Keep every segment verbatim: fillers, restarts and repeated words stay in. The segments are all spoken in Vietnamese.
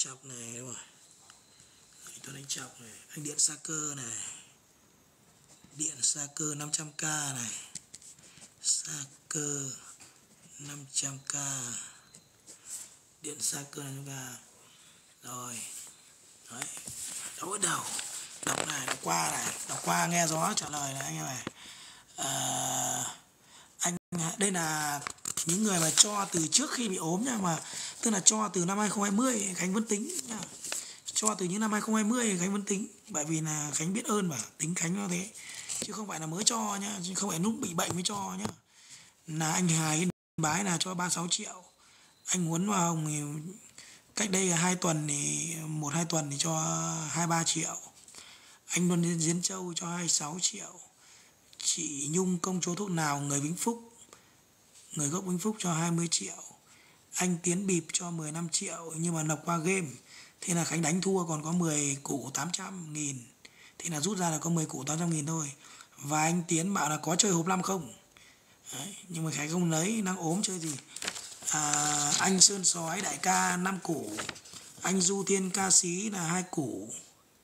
chọc này, đúng rồi. Đấy, Tuấn đánh chọc này. Anh điện xa cơ này. Điện xa cơ năm trăm k này. Xa cơ năm trăm k. Điện xa cơ năm trăm k. Rồi. Đấy. Đấu đầu. Đọc này, đọc qua này. Đọc qua nghe gió trả lời này anh em này. À, anh đây là những người mà cho từ trước khi bị ốm nha, mà tức là cho từ năm hai không hai không Khánh vẫn tính nha. Cho từ những năm hai không hai không Khánh vẫn tính, bởi vì là Khánh biết ơn mà, tính Khánh nó thế, chứ không phải là mới cho nhá, chứ không phải lúc bị bệnh mới cho nhá. Là anh Hà Yên Bái là cho ba mươi sáu triệu, anh Huấn Hoa Hồng thì cách đây hai tuần thì một hai tuần thì cho hai mươi ba triệu, anh Luân Diễn Châu cho hai mươi sáu triệu, chị Nhung công chúa thuốc nào người Vĩnh Phúc, người gốc Vĩnh Phúc cho hai mươi triệu, anh Tiến Bịp cho mười lăm triệu, nhưng mà nộp qua game. Thế là Khánh đánh thua còn có mười củ tám trăm nghìn. Thế là rút ra là có mười củ tám trăm nghìn thôi. Và anh Tiến bảo là có chơi hộp năm không. Đấy, nhưng mà Khánh không lấy, đang ốm chơi gì. À, anh Sơn Sói đại ca năm củ. Anh Du Thiên ca sĩ là hai củ.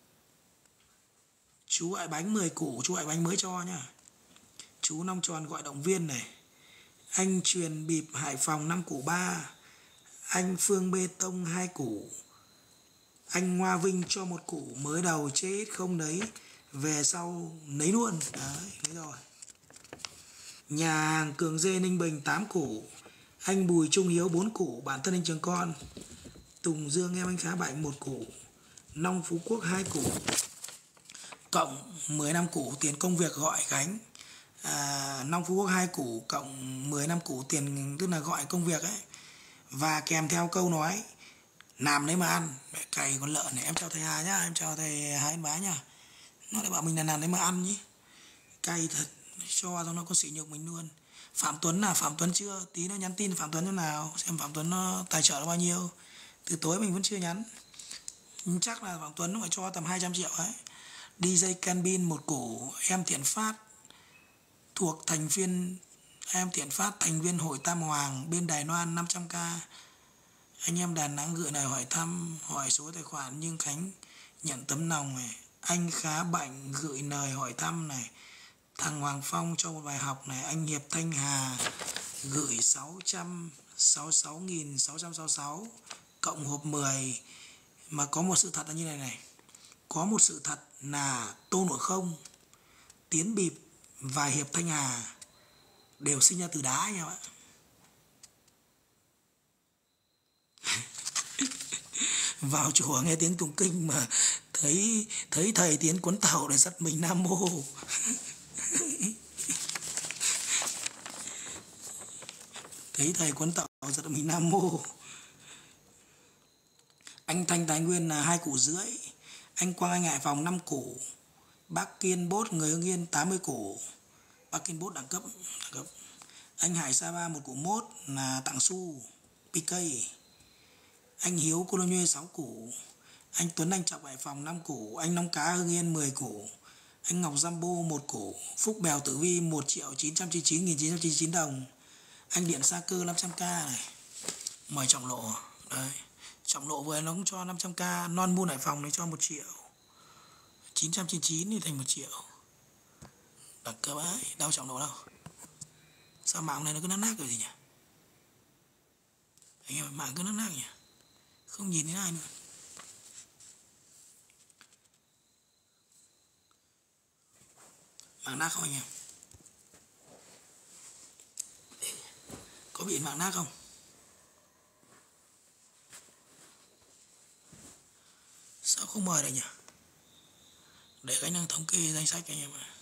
Chú Ại Bánh mười củ, chú Ại Bánh mới cho nhá. Chú Năm Tròn gọi động viên này. Anh Truyền Bịp Hải Phòng năm củ ba. Anh Phương Bê Tông hai củ. Anh Hoa Vinh cho một củ, mới đầu chết không lấy, về sau lấy luôn. Đấy, thế rồi. Nhà hàng Cường Dê Ninh Bình tám củ. Anh Bùi Trung Hiếu bốn củ, bản thân anh Trường Con. Tùng Dương em anh Khá Bảnh một củ. Long Phú Quốc hai củ. Cộng mười lăm củ tiền công việc gọi Khánh. À, Long Phú Quốc hai củ cộng mười lăm củ tiền tức là gọi công việc ấy. Và kèm theo câu nói làm đấy mà ăn. Cày con lợn này, em chào thầy Hà nhá, em chào thầy Hà Yên Bái nhá. Nó lại bảo mình là làm đấy mà ăn nhỉ. Cay thật, cho xong nó có sỉ nhục mình luôn. Phạm Tuấn là Phạm Tuấn chưa? Tí nó nhắn tin Phạm Tuấn thế nào, xem Phạm Tuấn nó tài trợ nó bao nhiêu. Từ tối mình vẫn chưa nhắn. Nhưng chắc là Phạm Tuấn nó phải cho tầm hai trăm triệu ấy. đê gi Canbin một củ. Em Thiện Phát thuộc thành viên, em Thiện Phát thành viên hội Tam Hoàng bên Đài Loan năm trăm k. Anh em Đà Nẵng gửi lời hỏi thăm, hỏi số tài khoản nhưng Khánh nhận tấm lòng này. Anh Khá Bảnh gửi lời hỏi thăm này. Thằng Hoàng Phong cho một bài học này. Anh Hiệp Thanh Hà gửi sáu trăm sáu mươi sáu nghìn sáu trăm sáu mươi sáu cộng hộp mười. Mà có một sự thật là như này này. Có một sự thật là Tô Nổi Không, Tiến Bịp và Hiệp Thanh Hà đều sinh ra từ đá anh em ạ. Vào chùa nghe tiếng tụng kinh mà thấy thấy thầy Tiến cuốn tàu để dắt mình Nam Mô. Thấy thầy cuốn tàu dắt mình Nam Mô. Anh Thanh Thái Nguyên là hai củ rưỡi. Anh Quang Anh Hải Phòng năm củ. Bác Kiên Bốt người Hưng Yên tám mươi củ. Bác Kiên Bốt đẳng cấp, đẳng cấp. Anh Hải Sa Ba một củ mốt là tặng xu pê ca. Anh Hiếu Cô Lô Nhuê sáu củ. Anh Tuấn Anh Trọng Hải Phòng năm củ. Anh Long Cá Hưng Yên mười củ. Anh Ngọc Jambo một củ. Phúc Bèo Tử Vi một triệu chín trăm chín mươi chín nghìn chín trăm chín mươi chín đồng. Anh Điện Sa Cơ năm trăm k này. Mời Trọng Lộ. Đấy. Trọng Lộ vừa nó cũng cho năm trăm k. Non Moon Hải Phòng này cho một triệu chín trăm chín mươi chín thì thành một triệu. Đặc cơ bái. Đâu Trọng Lộ đâu. Sao mạng này nó cứ nát nát rồi gì nhỉ? Anh em mạng cứ nát nát nhỉ? Không nhìn thấy ai nữa. Mạng nát không anh em? Có bị mạng nát không? Sao không mời được nhỉ? Để cái năng thống kê danh sách anh em ạ.